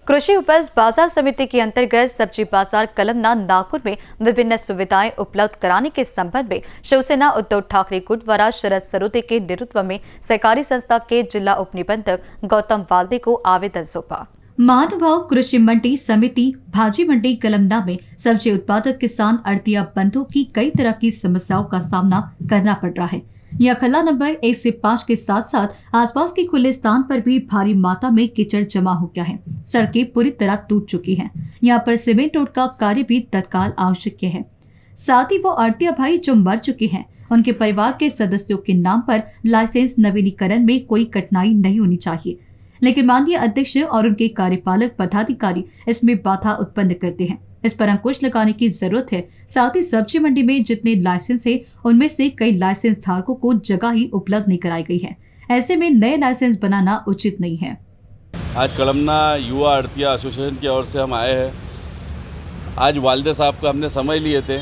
कृषि उपज बाजार समिति के अंतर्गत सब्जी बाजार कलमना नागपुर में विभिन्न सुविधाएं उपलब्ध कराने के संबंध में शिवसेना उद्धव ठाकरे गुट द्वारा शरद सरोदे के नेतृत्व में सहकारी संस्था के जिला उप निबंधक गौतम वाल्दे को आवेदन सौंपा। महानुभाव कृषि मंडी समिति भाजी मंडी कलमना में सब्जी उत्पादक किसान आढ़तिया बंधु की कई तरह की समस्याओं का सामना करना पड़ रहा है। यह खला नंबर 1 से 5 के साथ साथ आसपास के खुले स्थान पर भी भारी मात्रा में कीचड़ जमा हो गया है। सड़कें पूरी तरह टूट चुकी हैं। यहाँ पर सीमेंट रोड का कार्य भी तत्काल आवश्यक है। साथ ही वो आढ़तिया भाई जो मर चुके हैं, उनके परिवार के सदस्यों के नाम पर लाइसेंस नवीनीकरण में कोई कठिनाई नहीं होनी चाहिए, लेकिन माननीय अध्यक्ष और उनके कार्यपालक पदाधिकारी इसमें बाधा उत्पन्न करते हैं। इस पर अंकुश लगाने की जरूरत है। साथ ही सब्जी मंडी में जितने लाइसेंस है, उनमें से कई लाइसेंस धारकों को जगह ही उपलब्ध नहीं कराई गई है। ऐसे में नए लाइसेंस बनाना उचित नहीं है। आज कलमना युवा आढ़तिया एसोसिएशन की ओर से हम आए हैं। आज वाल्दे साहब को हमने समझ लिए थे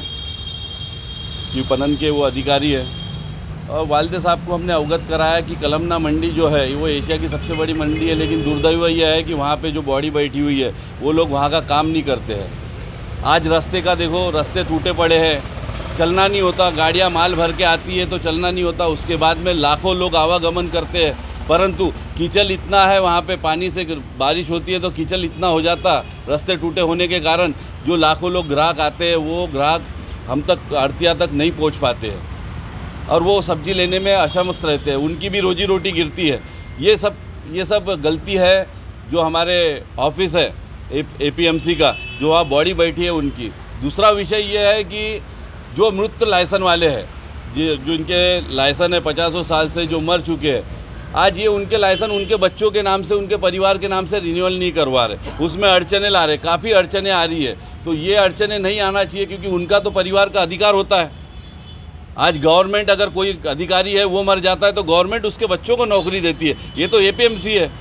कि पनन के वो अधिकारी है, और वाल्दे साहब को हमने अवगत कराया कि कलमना मंडी जो है वो एशिया की सबसे बड़ी मंडी है, लेकिन दुर्दैव यह है कि वहाँ पे जो बॉडी बैठी हुई है वो लोग वहाँ का काम नहीं करते हैं। आज रास्ते का देखो, रास्ते टूटे पड़े हैं, चलना नहीं होता, गाड़ियाँ माल भर के आती है तो चलना नहीं होता। उसके बाद में लाखों लोग आवागमन करते हैं, परंतु कीचड़ इतना है वहाँ पे, पानी से बारिश होती है तो कीचड़ इतना हो जाता, रास्ते टूटे होने के कारण जो लाखों लोग ग्राहक आते हैं वो ग्राहक हम तक आढ़तिया तक नहीं पहुँच पाते हैं, और वो सब्जी लेने में असमर्थ रहते हैं, उनकी भी रोजी रोटी गिरती है। ये सब गलती है जो हमारे ऑफिस है APMC का, जो वहाँ बॉडी बैठी है उनकी। दूसरा विषय ये है कि जो मृत लाइसेंस वाले हैं, जो इनके लाइसेंस है 50 साल से जो मर चुके हैं, आज ये उनके लाइसेंस उनके बच्चों के नाम से, उनके परिवार के नाम से रिन्यूअल नहीं करवा रहे, उसमें अड़चने ला रहे, काफ़ी अड़चने आ रही है। तो ये अड़चने नहीं आना चाहिए, क्योंकि उनका तो परिवार का अधिकार होता है। आज गवर्नमेंट अगर कोई अधिकारी है वो मर जाता है तो गवर्नमेंट उसके बच्चों को नौकरी देती है। ये तो APMC है,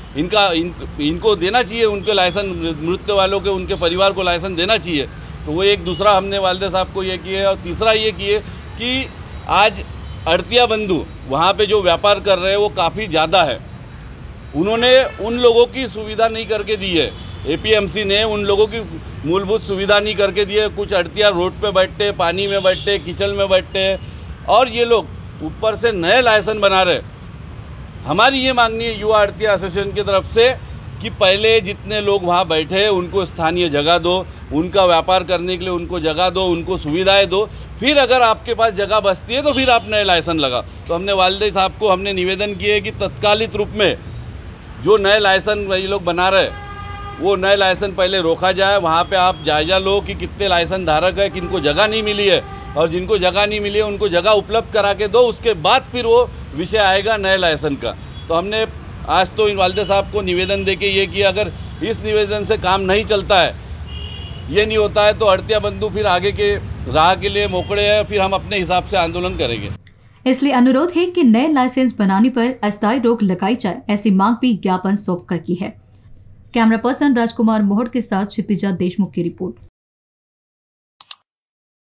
इनको देना चाहिए उनके लाइसेंस, मृत्यु वालों के उनके परिवार को लाइसेंस देना चाहिए। तो वो एक दूसरा हमने वाल्दे साहब को ये किए। और तीसरा ये किए कि आज आढ़तिया बंधु वहाँ पे जो व्यापार कर रहे हैं वो काफ़ी ज़्यादा है, उन्होंने उन लोगों की सुविधा नहीं करके दी है। APMC ने उन लोगों की मूलभूत सुविधा नहीं करके दी है। कुछ आढ़तिया रोड पे बैठते, पानी में बैठते, कीचड़ में बैठते, और ये लोग ऊपर से नए लाइसेंस बना रहे। हमारी ये मांगनी है युवा आढ़तिया एसोसिएशन की तरफ से कि पहले जितने लोग वहाँ बैठे हैं उनको स्थानीय जगह दो, उनका व्यापार करने के लिए उनको जगह दो, उनको सुविधाएं दो, फिर अगर आपके पास जगह बचती है तो फिर आप नए लाइसेंस लगा। तो हमने वाल्दे साहब को हमने निवेदन किए कि तत्कालिक रूप में जो नए लाइसेंस ये लोग बना रहे वो नए लाइसेंस पहले रोका जाए। वहाँ पे आप जायजा लो कि कितने लाइसेंस धारक है, किनको जगह नहीं मिली है, और जिनको जगह नहीं मिली है उनको जगह उपलब्ध करा के दो। उसके बाद फिर वो विषय आएगा नए लाइसेंस का। तो हमने आज तो इन वाल्दे साहब को निवेदन दे के ये किया, अगर इस निवेदन से काम नहीं चलता है, ये नहीं होता है, तो आढ़तिया बंधु फिर आगे के राह के लिए मोकड़े हैं, फिर हम अपने हिसाब से आंदोलन करेंगे। इसलिए अनुरोध है कि नए लाइसेंस बनाने पर अस्थायी रोक लगाई जाए, ऐसी मांग भी ज्ञापन सौंप कर की है। कैमरा पर्सन राजकुमार मोहड़ के साथ क्षितिजा देशमुख की रिपोर्ट।